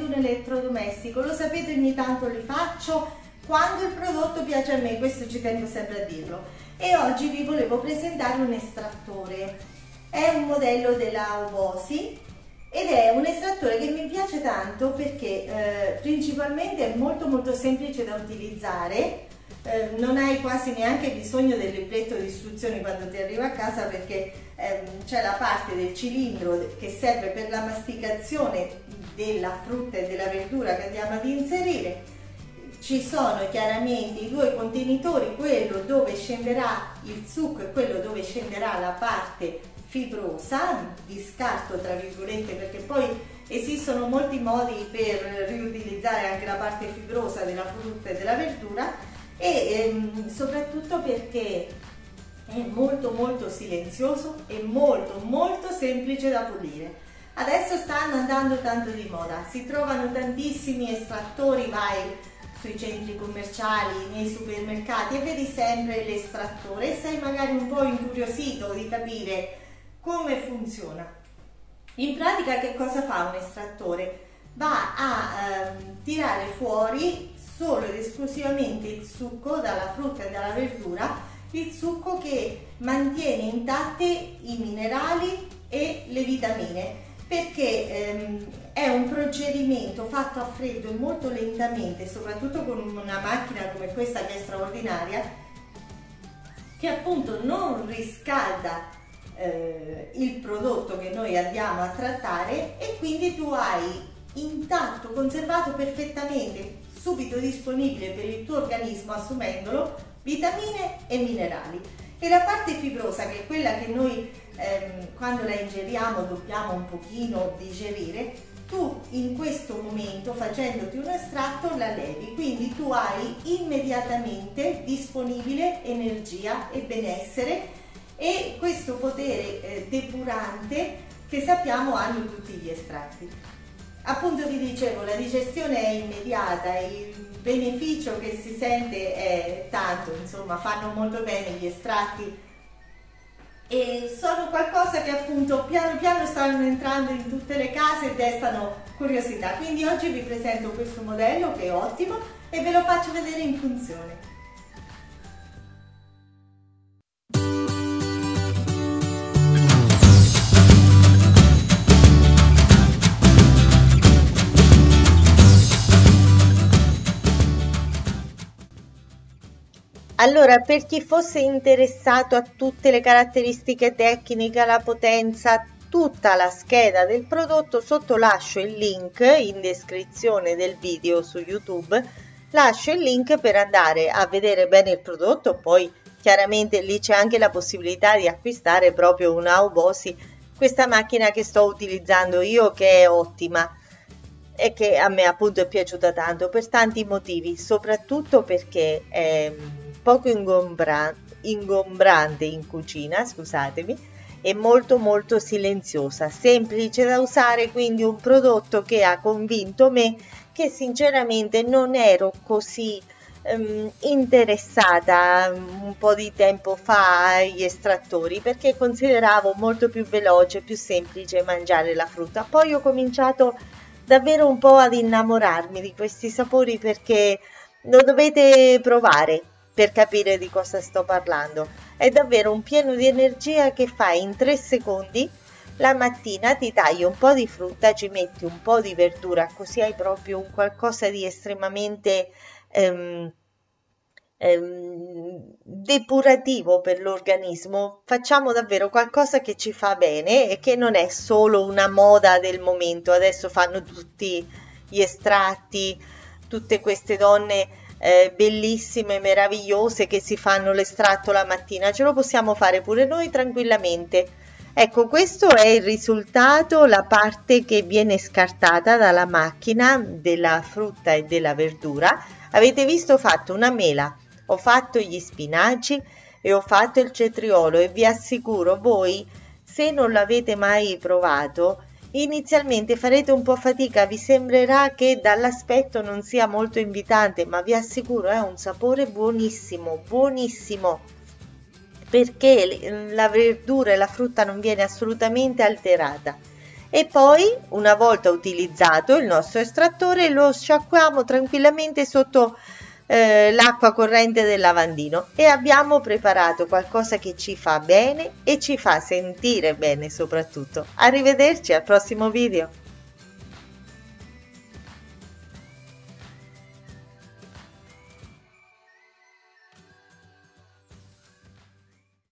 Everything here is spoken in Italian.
un elettrodomestico, lo sapete, ogni tanto li faccio quando il prodotto piace a me, questo ci tengo sempre a dirlo. E oggi vi volevo presentare un estrattore, è un modello della Obosi ed è un estrattore che mi piace tanto perché principalmente è molto semplice da utilizzare. Non hai quasi neanche bisogno del libretto di istruzioni quando ti arriva a casa, perché c'è la parte del cilindro che serve per la masticazione della frutta e della verdura che andiamo ad inserire. Ci sono chiaramente i due contenitori, quello dove scenderà il succo e quello dove scenderà la parte fibrosa, di scarto tra virgolette, perché poi esistono molti modi per riutilizzare anche la parte fibrosa della frutta e della verdura. E soprattutto perché è molto silenzioso e molto semplice da pulire. Adesso stanno andando tanto di moda, si trovano tantissimi estrattori, vai sui centri commerciali, nei supermercati e vedi sempre l'estrattore e sei magari un po' incuriosito di capire come funziona. In pratica che cosa fa un estrattore? Va a tirare fuori solo ed esclusivamente il succo dalla frutta e dalla verdura, il succo che mantiene intatte i minerali e le vitamine, perché è un procedimento fatto a freddo e molto lentamente, soprattutto con una macchina come questa che è straordinaria, che appunto non riscalda il prodotto che noi andiamo a trattare e quindi tu hai intatto, conservato perfettamente, subito disponibile per il tuo organismo, assumendolo, vitamine e minerali. E la parte fibrosa, che è quella che noi quando la ingeriamo dobbiamo un pochino digerire, tu in questo momento, facendoti un estratto, la levi, quindi tu hai immediatamente disponibile energia e benessere e questo potere depurante che sappiamo hanno tutti gli estratti. Appunto vi dicevo, la digestione è immediata, il beneficio che si sente è tanto, insomma fanno molto bene gli estratti e sono qualcosa che appunto piano piano stanno entrando in tutte le case e destano curiosità. Quindi oggi vi presento questo modello che è ottimo e ve lo faccio vedere in funzione. Allora, per chi fosse interessato a tutte le caratteristiche tecniche, la potenza, tutta la scheda del prodotto, sotto lascio il link in descrizione del video su YouTube, lascio il link per andare a vedere bene il prodotto, poi chiaramente lì c'è anche la possibilità di acquistare proprio una Obosi, questa macchina che sto utilizzando io, che è ottima e che a me appunto è piaciuta tanto per tanti motivi, soprattutto perché è poco ingombrante in cucina, scusatemi, e molto silenziosa, semplice da usare, quindi un prodotto che ha convinto me, che sinceramente non ero così interessata un po' di tempo fa agli estrattori, perché consideravo molto più veloce, più semplice mangiare la frutta. Poi ho cominciato davvero un po' ad innamorarmi di questi sapori, perché lo dovete provare per capire di cosa sto parlando. È davvero un pieno di energia che fai in 3 secondi. La mattina ti tagli un po' di frutta, ci metti un po' di verdura, così hai proprio un qualcosa di estremamente depurativo per l'organismo. Facciamo davvero qualcosa che ci fa bene e che non è solo una moda del momento. Adesso fanno tutti gli estratti, tutte queste donne bellissime, meravigliose, che si fanno l'estratto la mattina. Ce lo possiamo fare pure noi tranquillamente. Ecco, questo è il risultato, la parte che viene scartata dalla macchina della frutta e della verdura. Avete visto, ho fatto una mela, ho fatto gli spinaci e ho fatto il cetriolo, e vi assicuro, voi se non l'avete mai provato, inizialmente farete un po' fatica, vi sembrerà che dall'aspetto non sia molto invitante, ma vi assicuro è un sapore buonissimo, perché la verdura e la frutta non viene assolutamente alterata. E poi, una volta utilizzato il nostro estrattore, lo sciacquiamo tranquillamente sotto l'acqua corrente del lavandino e abbiamo preparato qualcosa che ci fa bene e ci fa sentire bene soprattutto. Arrivederci al prossimo video.